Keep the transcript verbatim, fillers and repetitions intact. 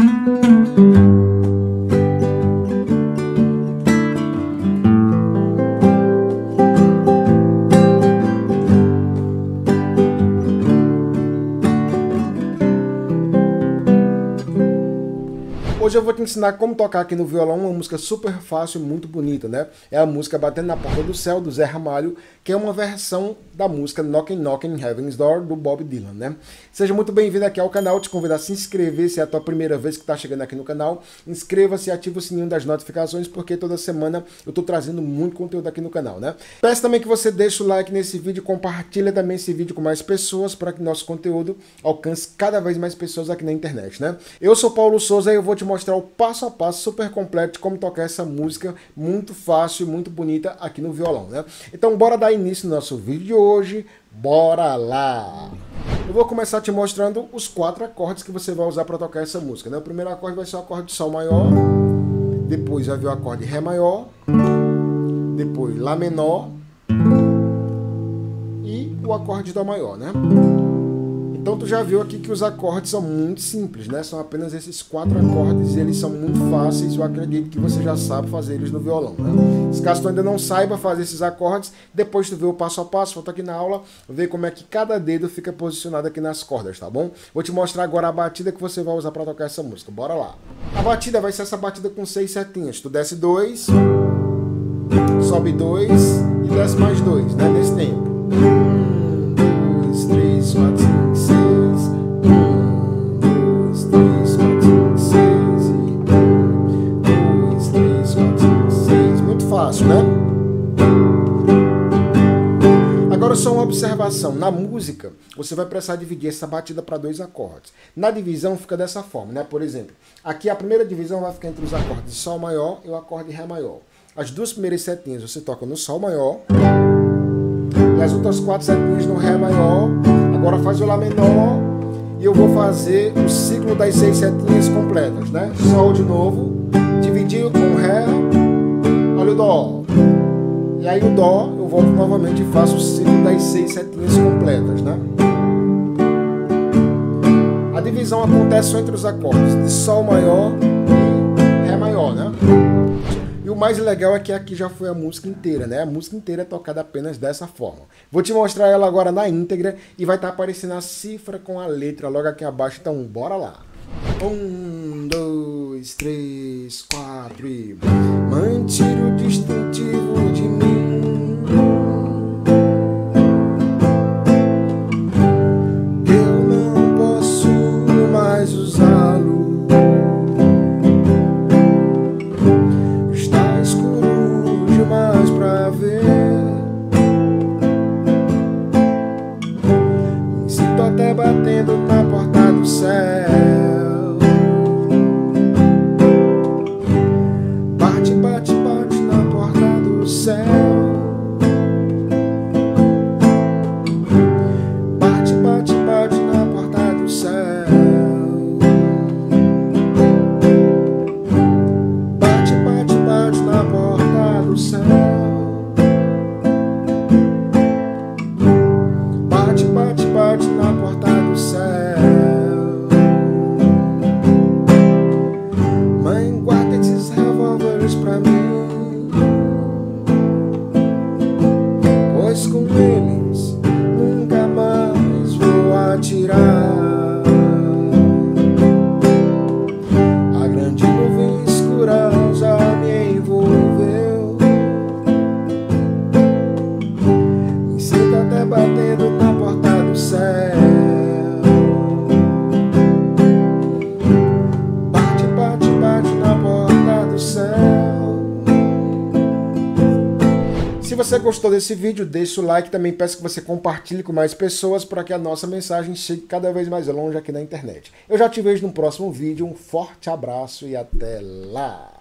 Hoje eu vou te ensinar como tocar aqui no violão uma música super fácil e muito bonita, né? É a música Batendo na Porta do Céu, do Zé Ramalho, que é uma versão da música Knockin' Knockin' Heaven's Door, do Bob Dylan, né? Seja muito bem-vindo aqui ao canal, te convido a se inscrever se é a tua primeira vez que está chegando aqui no canal. Inscreva-se e ative o sininho das notificações, porque toda semana eu estou trazendo muito conteúdo aqui no canal, né? Peço também que você deixe o like nesse vídeo, compartilha também esse vídeo com mais pessoas, para que nosso conteúdo alcance cada vez mais pessoas aqui na internet, né? Eu sou Paulo Souza e eu vou te mostrar mostrar o passo a passo super completo de como tocar essa música muito fácil e muito bonita aqui no violão, né? Então bora dar início no nosso vídeo de hoje, bora lá! Eu vou começar te mostrando os quatro acordes que você vai usar para tocar essa música, né? O primeiro acorde vai ser o acorde de Sol maior, depois vai vir o acorde Ré maior, depois Lá menor e o acorde de Dó maior, né? Então tu já viu aqui que os acordes são muito simples, né? São apenas esses quatro acordes e eles são muito fáceis. Eu acredito que você já sabe fazer eles no violão, né? Se caso tu ainda não saiba fazer esses acordes, depois tu vê o passo a passo, volta aqui na aula, vê como é que cada dedo fica posicionado aqui nas cordas, tá bom? Vou te mostrar agora a batida que você vai usar para tocar essa música. Bora lá! A batida vai ser essa batida com seis setinhas. Tu desce dois, sobe dois e desce mais dois, né? Nesse tempo. Um, dois, três, quatro, cinco, seis. Um, dois, três, quatro, cinco, seis. Um, dois, três, quatro, cinco, seis. Muito fácil, né? Agora só uma observação. Na música, você vai precisar dividir essa batida para dois acordes. Na divisão fica dessa forma, né? Por exemplo, aqui a primeira divisão vai ficar entre os acordes de Sol maior e o acorde Ré maior. As duas primeiras setinhas você toca no Sol maior e as outras quatro setinhas no Ré maior. Agora faz o Lá menor e eu vou fazer o ciclo das seis setinhas completas, né? Sol de novo, dividir com Ré, olha o Dó. E aí o Dó, eu volto novamente e faço o ciclo das seis setinhas completas, né? A divisão acontece só entre os acordes de Sol maior e Ré maior, né? E o mais legal é que aqui já foi a música inteira, né? A música inteira é tocada apenas dessa forma. Vou te mostrar ela agora na íntegra e vai estar aparecendo a cifra com a letra logo aqui abaixo, então bora lá. Um, dois, três, quatro e... Mãe, tira o distintivo de mim. Eu não posso mais usá-lo. Demais pra ver. Me sinto até batendo na porta do céu. Bate, bate, bate na porta do céu. Bate, bate, bate na porta do céu. Bate, bate, bate na porta do céu. Bate, bate, bate na porta do céu. Mãe, guarda esses revólveres pra mim, pois com eles nunca mais vou atirar. A grande nuvem escura já me envolveu. Me sinto até batendo na porta do céu. Bate, bate, bate na porta do céu. Se você gostou desse vídeo, deixa o like. Também peço que você compartilhe com mais pessoas para que a nossa mensagem chegue cada vez mais longe aqui na internet. Eu já te vejo no próximo vídeo. Um forte abraço e até lá!